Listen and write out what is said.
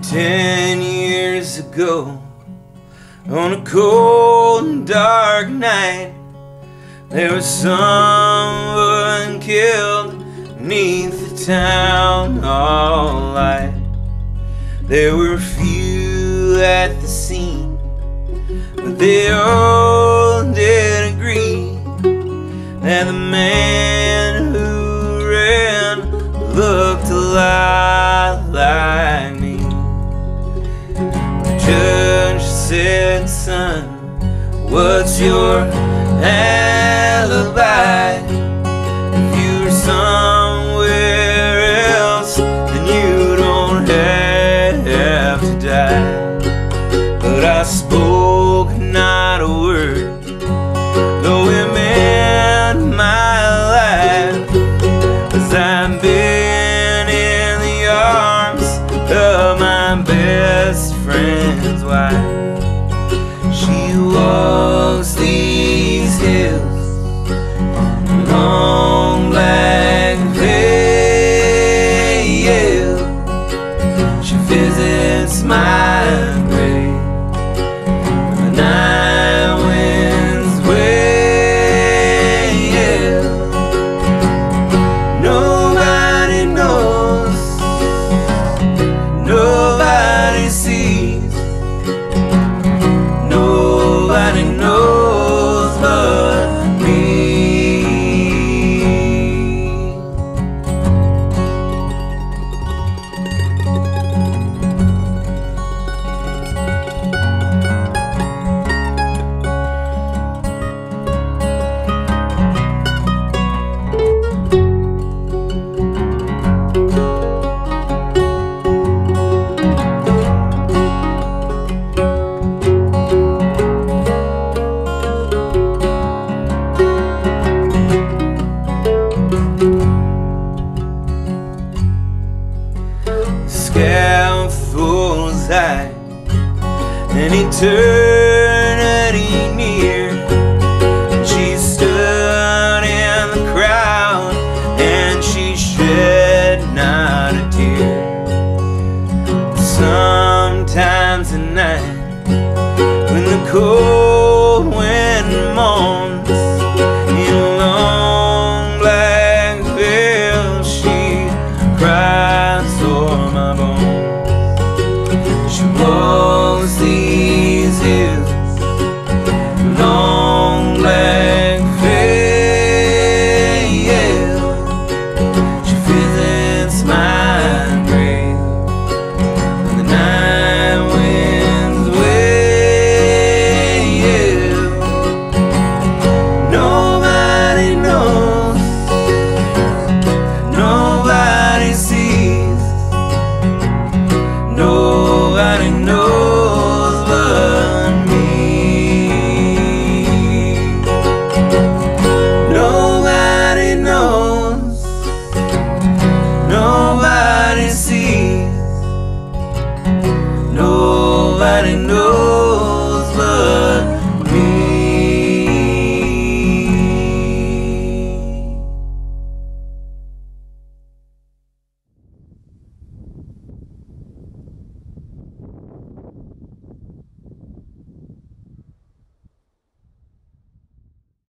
10 years ago, on a cold and dark night, there was someone killed beneath the town hall light. There were few at the scene, but they all did agree that the man who ran looked a lot like me. The judge said, "Son, what's your alibi? If you were somewhere else, then you don't have to die." But I spoke not a word, though it meant my life, 'cause I've been in the arms of my best friend's wife. She walks these hills, long black veil. She visits my grave when the night winds wail. Nobody knows, nobody sees, nobody knows but me. Scaffold's high, and he turned